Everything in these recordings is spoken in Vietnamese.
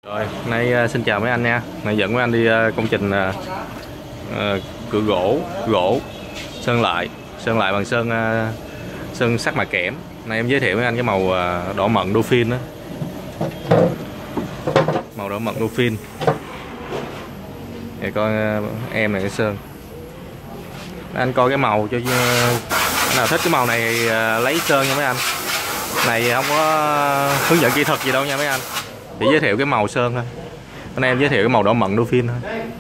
Rồi, nay xin chào mấy anh nha. Nay dẫn mấy anh đi công trình cửa gỗ sơn lại bằng sơn sắc mạ kẽm. Nay em giới thiệu với anh cái màu đỏ mận Dolphin đó. Màu đỏ mận Dolphin. Để coi em này cái sơn. Anh coi cái màu cho nào thích cái màu này lấy sơn nha mấy anh. Này không có hướng dẫn kỹ thuật gì đâu nha mấy anh. Chỉ giới thiệu cái màu sơn thôi. Anh em giới thiệu cái màu đỏ mận Dolphin thôi.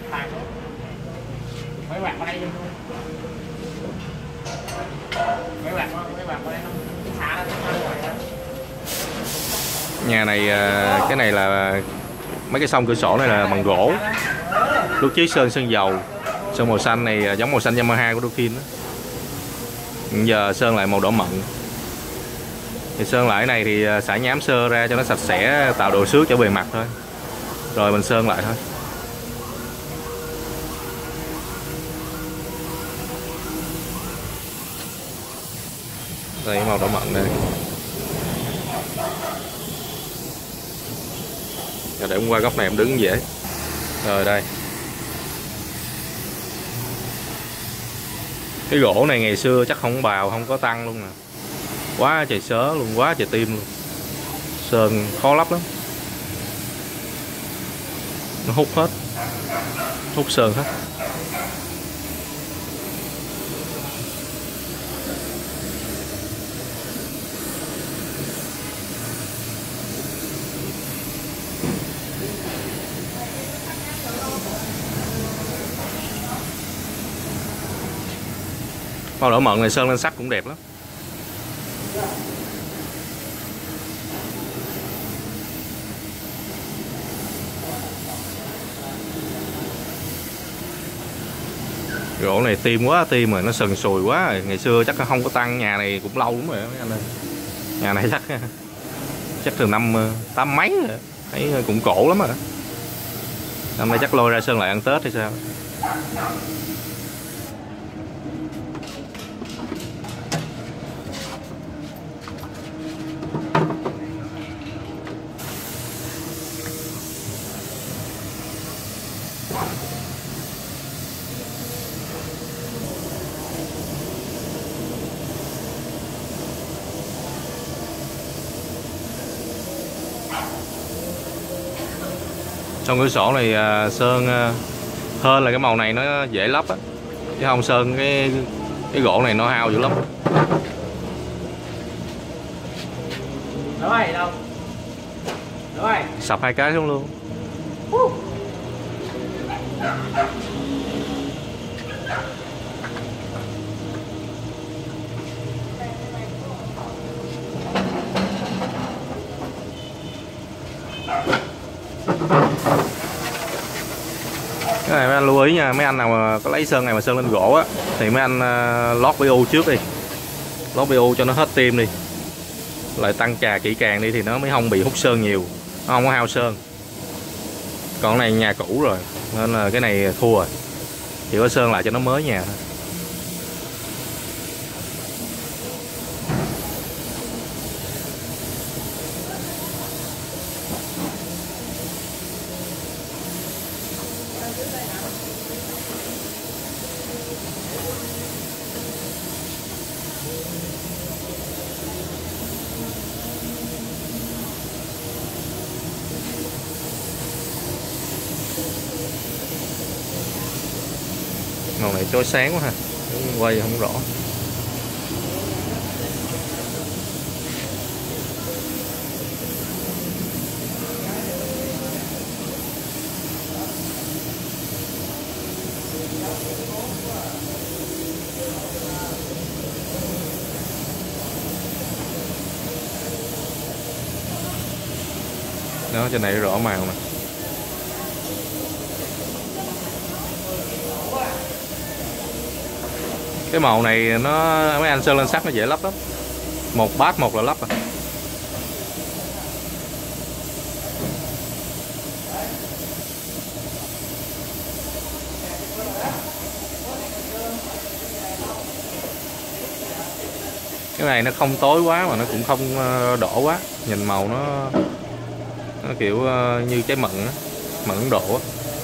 Nhà này cái này là mấy cái song cửa sổ này là bằng gỗ. Lúc trước sơn dầu. Sơn màu xanh này giống màu xanh Yamaha của Dolphin đó. Giờ sơn lại màu đỏ mận. Thì sơn lại cái này thì xả nhám sơ ra cho nó sạch sẽ, tạo độ xước cho bề mặt thôi. Rồi mình sơn lại thôi. Đây màu đỏ mận đây. Để em qua góc này em đứng dễ. Rồi đây. Cái gỗ này ngày xưa chắc không bào, không có tăng luôn nè. Quá trời sớ luôn, quá trời tim luôn. Sơn khó lắp lắm. Nó hút hết. Hút sơn hết. Màu đỏ mận này sơn lên sắt cũng đẹp lắm. Gỗ này tim quá, tim rồi nó sần sùi quá rồi. Ngày xưa chắc không có tăng, nhà này cũng lâu lắm rồi mấy anh ơi. Nhà này chắc từ năm 8 mấy rồi. Thấy cũng cổ lắm rồi. Năm nay chắc lôi ra sơn lại ăn Tết hay sao. Trong cửa sổ này sơn hơn là cái màu này nó dễ lắp á, chứ không sơn cái gỗ này nó hao dữ lắm. Rồi đâu? Rồi. Sập hai cái xuống luôn. Cái này mấy anh lưu ý nha, mấy anh nào mà có lấy sơn này mà sơn lên gỗ á thì mấy anh lót PU trước đi. Lót PU cho nó hết tim đi. Lại tăng trà kỹ càng đi thì nó mới không bị hút sơn nhiều. Nó không có hao sơn. Còn cái này nhà cũ rồi nên là cái này thua rồi. Chỉ có sơn lại cho nó mới nhà thôi. Màu này chói sáng quá ha, quay không rõ. Đó, trên này rõ màu nè. Cái màu này nó mấy anh sơn lên sắt nó dễ lắp lắm. Một bát một là lắp à. Cái này nó không tối quá mà nó cũng không đỏ quá, nhìn màu nó nó kiểu như trái mận á, mận Ấn Độ á.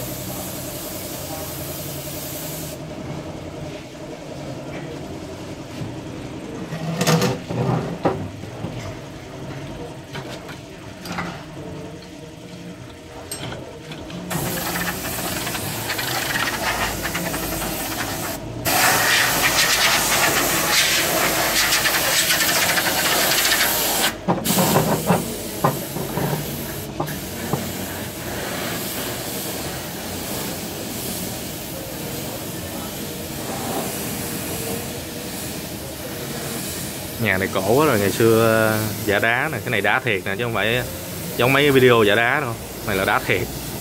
Nhà này cổ quá rồi, ngày xưa giả đá nè, cái này đá thiệt nè chứ không phải giống mấy cái video giả đá đâu, này là đá thiệt,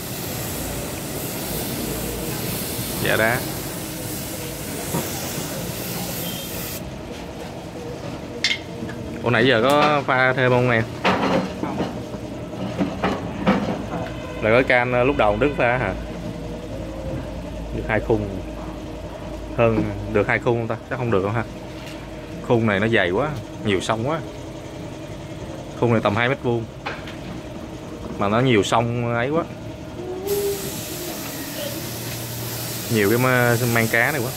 giả đá. Ủa nãy giờ có pha thêm không nè? Là cái can lúc đầu Đức pha hả? Được 2 khung, hơn được 2 khung không ta? Chắc không được đâu ha. Khung này nó dày quá, nhiều sông quá. Khung này tầm 2 mét vuông mà nó nhiều sông ấy quá, nhiều cái mang cá này quá.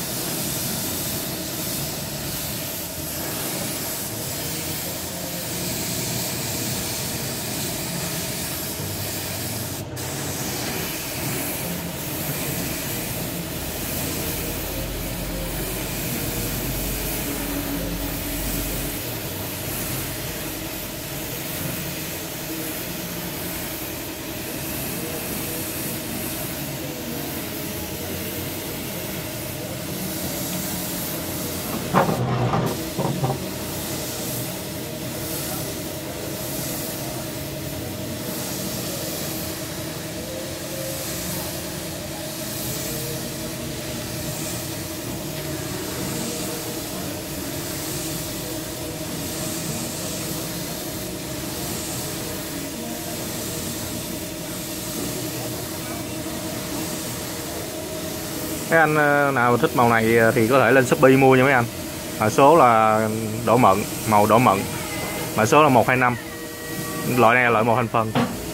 Mấy anh nào thích màu này thì có thể lên Shopee mua nha mấy anh. Mã số là đỏ mận, màu đỏ mận. Mã số là 125. Loại này là loại 1 thành phần.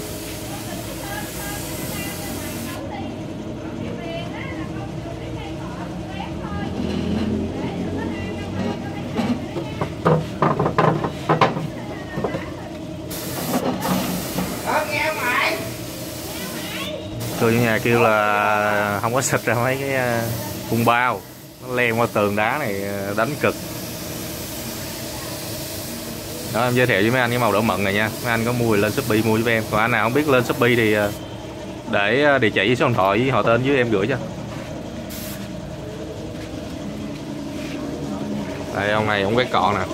Người trong nhà kêu là không có xịt ra mấy cái phun bao, nó len qua tường đá này đánh cực. Đó, em giới thiệu với mấy anh cái màu đỏ mận này nha. Mấy anh có mua thì lên Shopee mua giúp em. Còn anh nào không biết lên Shopee thì để địa chỉ, số điện thoại với họ tên với em gửi cho. Đây ông này ông cái cọ nè.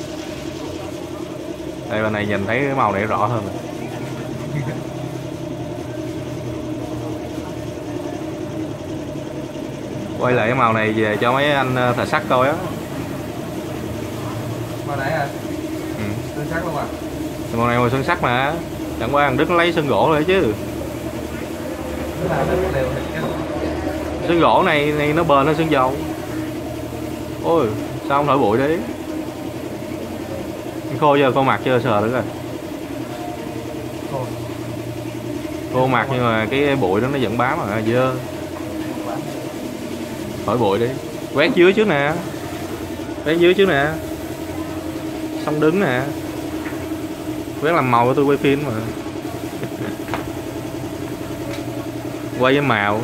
Đây bên này nhìn thấy cái màu này rõ hơn rồi. Quay lại cái màu này về cho mấy anh thợ sắt coi á. Màu này hả? Ừ. Sơn sắt luôn à? Màu này màu sơn sắt mà. Chẳng qua thằng Đức nó lấy sơn gỗ thôi chứ. Sơn gỗ này nó bền hơn sơn dầu. Ôi sao không thổi bụi đi. Khô giờ khô mặt chưa sờ được rồi. Khô mặt nhưng mà cái bụi đó nó vẫn bám mà dơ. Thổi bụi đi. Quét dưới trước nè. Quét dưới trước nè. Xong đứng nè. Quét làm màu của tôi quay phim mà. Quay với màu.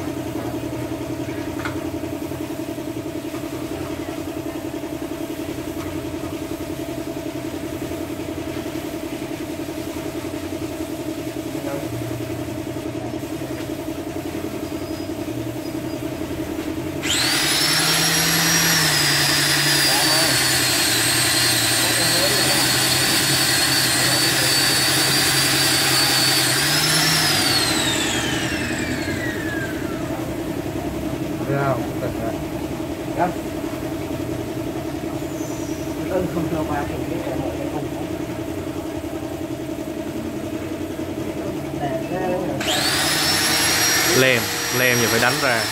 Không cho qua thì biết là một cái cùng lem giờ phải đánh ra.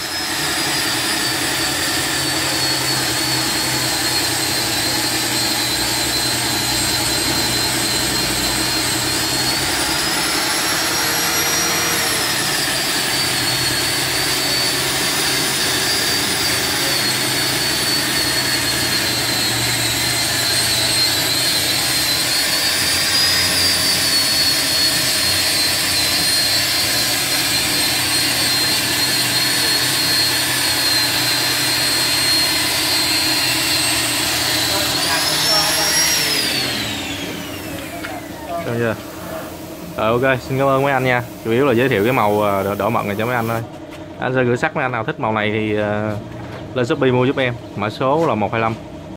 Xong chưa? Rồi ok, xin cảm ơn mấy anh nha. Chủ yếu là giới thiệu cái màu đỏ mận này cho mấy anh thôi. Anh sẽ gửi sắt mấy anh nào thích màu này thì lên Shopee mua giúp em. Mã số là 125.